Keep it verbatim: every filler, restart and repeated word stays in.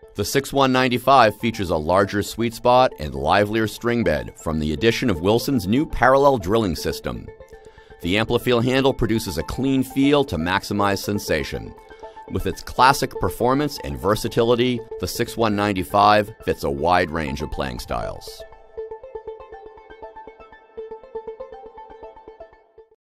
The Six.One ninety-five features a larger sweet spot and livelier string bed from the addition of Wilson's new parallel drilling system. The Amplifeel handle produces a clean feel to maximize sensation. With its classic performance and versatility, the Six.One ninety-five fits a wide range of playing styles.